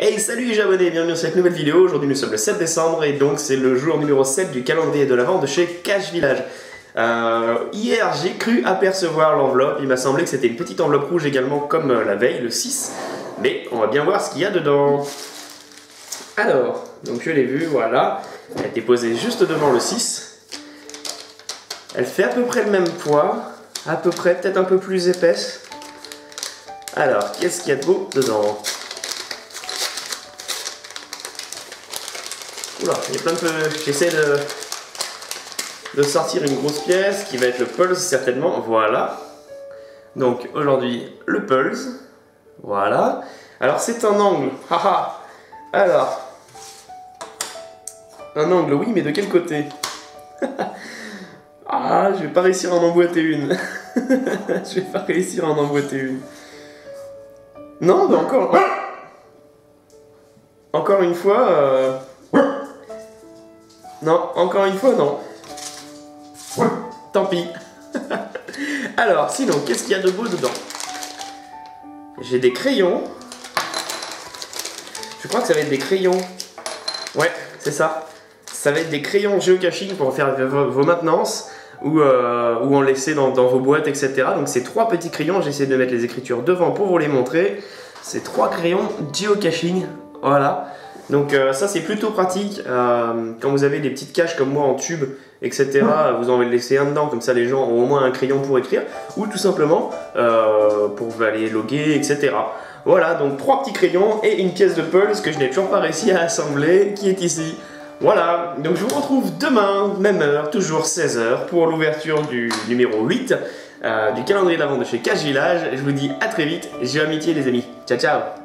Hey, salut les abonnés, bienvenue dans cette nouvelle vidéo. Aujourd'hui nous sommes le 7 décembre et donc c'est le jour numéro 7 du calendrier de l'Avent de chez Cache Village. Hier j'ai cru apercevoir l'enveloppe, il m'a semblé que c'était une petite enveloppe rouge également comme la veille, le 6. Mais on va bien voir ce qu'il y a dedans. Alors, donc je l'ai vue, voilà. Elle était posée juste devant le 6. Elle fait à peu près le même poids, à peu près, peut-être un peu plus épaisse. Alors, qu'est-ce qu'il y a de beau dedans? Oula, il y a plein de... J'essaie de sortir une grosse pièce qui va être le pulse certainement. Voilà. Donc aujourd'hui, le pulse. Voilà. Alors c'est un angle. Haha. Alors. Un angle, oui, mais de quel côté? Ah, je vais pas réussir à en emboîter une. Je vais pas réussir à en emboîter une. Non, mais encore... Encore une fois... Non, encore une fois, non. Tant pis. Alors, sinon, qu'est-ce qu'il y a de beau dedans? J'ai des crayons. Je crois que ça va être des crayons. Ouais, c'est ça. Ça va être des crayons géocaching pour faire vos maintenances ou en laisser dans vos boîtes, etc. Donc, c'est 3 petits crayons. J'essaie de mettre les écritures devant pour vous les montrer. C'est 3 crayons geocaching. Voilà. Donc ça c'est plutôt pratique quand vous avez des petites caches comme moi en tube, etc. Vous en laissez un dedans, comme ça les gens ont au moins un crayon pour écrire, ou tout simplement pour aller loguer, etc. Voilà, donc 3 petits crayons et une pièce de pulse que je n'ai toujours pas réussi à assembler, qui est ici. Voilà, donc je vous retrouve demain, même heure, toujours 16 h, pour l'ouverture du numéro 8 du calendrier de l'Avent de chez Cache Village. Je vous dis à très vite, j'ai amitié les amis. Ciao ciao.